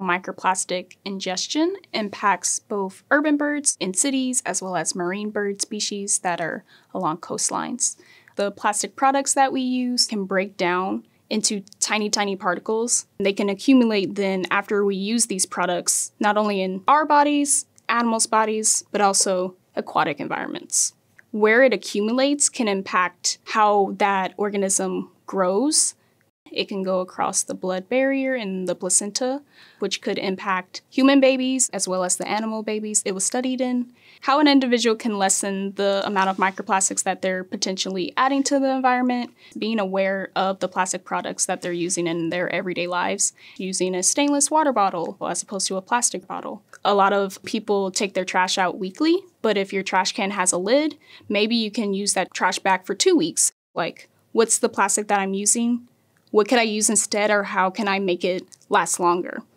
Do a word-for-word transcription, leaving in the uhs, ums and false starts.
Microplastic ingestion impacts both urban birds in cities as well as marine bird species that are along coastlines. The plastic products that we use can break down into tiny, tiny particles. They can accumulate then after we use these products, not only in our bodies, animals' bodies, but also aquatic environments. Where it accumulates can impact how that organism grows. It can go across the blood barrier and the placenta, which could impact human babies as well as the animal babies it was studied in. How an individual can lessen the amount of microplastics that they're potentially adding to the environment, being aware of the plastic products that they're using in their everyday lives, using a stainless water bottle as opposed to a plastic bottle. A lot of people take their trash out weekly, but if your trash can has a lid, maybe you can use that trash bag for two weeks. Like, what's the plastic that I'm using? What could I use instead, or how can I make it last longer?